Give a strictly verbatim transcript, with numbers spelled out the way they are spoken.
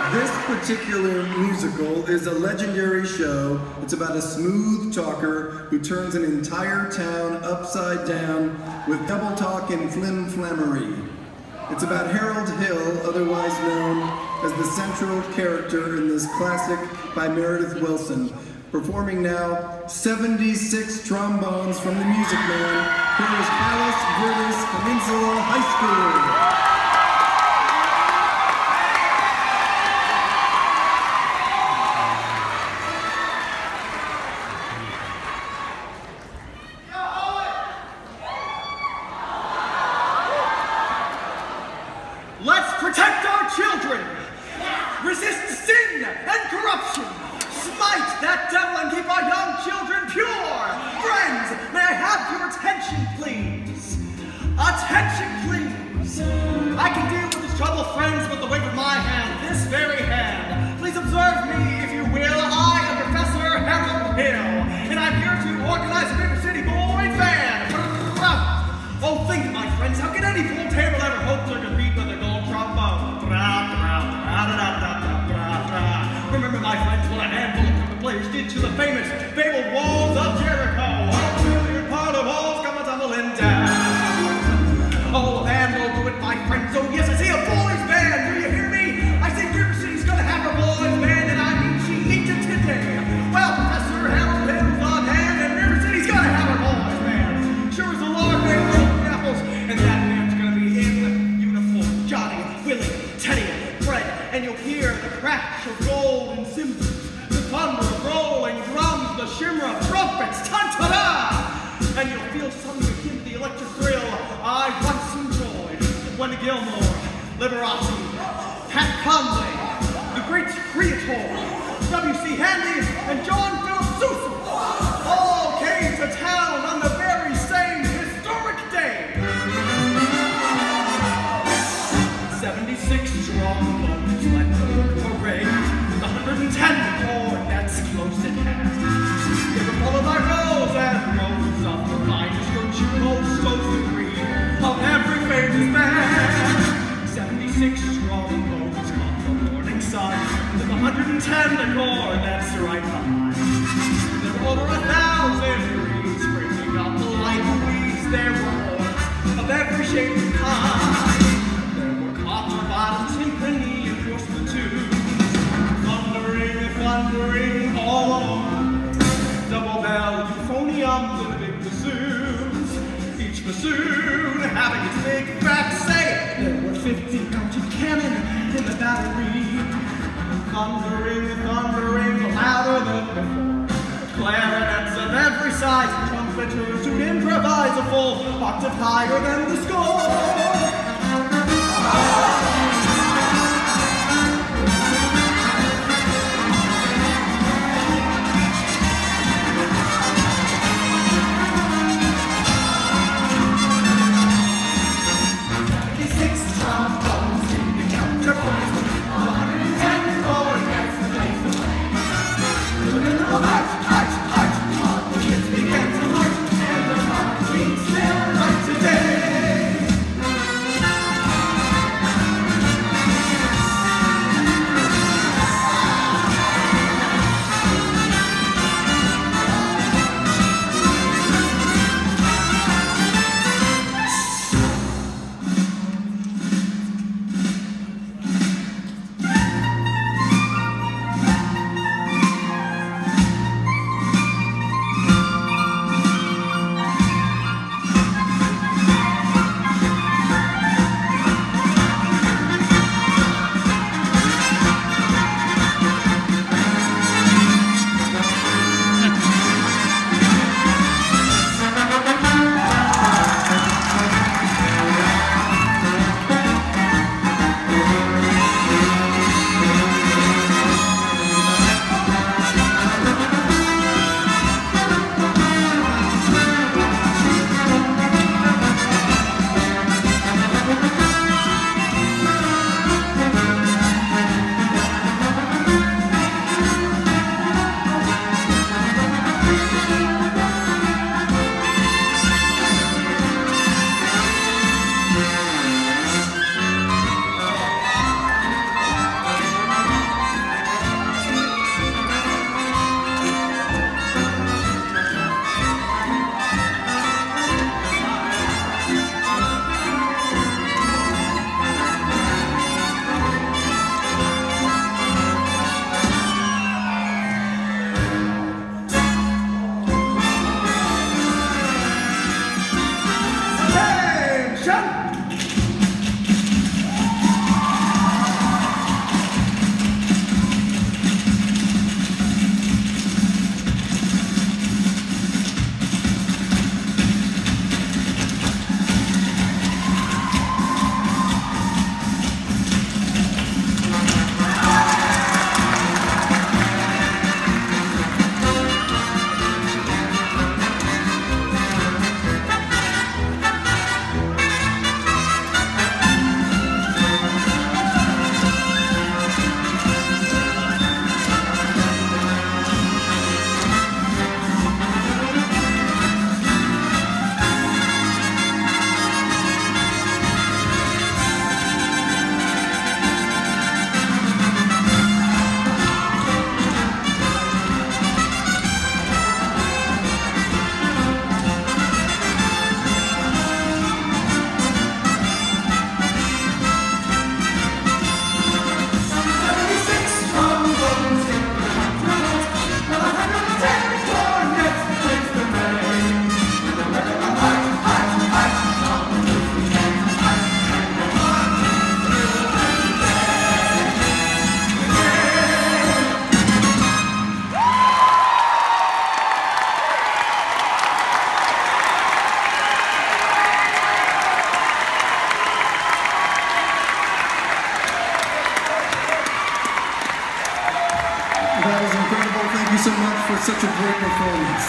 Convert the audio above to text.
This particular musical is a legendary show. It's about a smooth talker who turns an entire town upside down with double talk and flim-flammery. It's about Harold Hill, otherwise known as the central character in this classic by Meredith Willson, performing now seventy-six trombones from the Music Man. Here is Palos Verdes Peninsula High School. Let's protect our children! Resist sin and corruption! Smite that devil and keep our young children pure! Friends, may I have your attention, please? Attention, please! I can deal with this trouble, friends, with the wave of my hand, this very hand. Please observe me, if you will. I am Professor Harold Hill, and I'm here to organize a River City Boys Band. Oh, think, my friends, how can any full table ever hope to compete with a gold trombone? Remember, my friends, what a handful of trumpet players did to the famous, fabled walls of Jericho. A million part of walls come a-tumbling down. Oh, and we'll do it, my friends. Oh, yes, I see a boys' band. Do you hear me? I say River City's gonna have her boys' band, and I mean she needs it today. Well, Professor Harold Hill's on hand, and River City's gonna have her boys' band. Sure as the Lord made the apples, and that band's gonna be in uniform. Johnny, Willie, Teddy, Fred, and you'll hear the crash of gold and cymbals, the thunder of rolling drums, the shimmer of trumpets, ta-ta-da! And you'll feel something akin to the electric thrill I once enjoyed. Wendy Gilmore, Liberace, Pat Conway, the great Creator, W C Handy, and John Philip Sousa all came to town on the very same historic day. seventy-six trombones led the parade, with one hundred ten cornets close at hand. They were followed by rows and rows of the finest virtuosos degree of every famous band. seventy-six trombones caught the morning sun, with one hundred ten cornets right behind. There were over a thousand degrees, bringing up the light weeds. There were horns of every shape and kind. Bottom symphony across the tune, thundering, thundering all along. Double bell euphoniums and big bassoons, each bassoon having its big fat say. There were fifty mounted cannon in the battery, thundering, thundering louder than before. Clarinets of every size, trumpeters who'd improvise a full octave higher than the score. that was incredible. Thank you so much for such a great performance.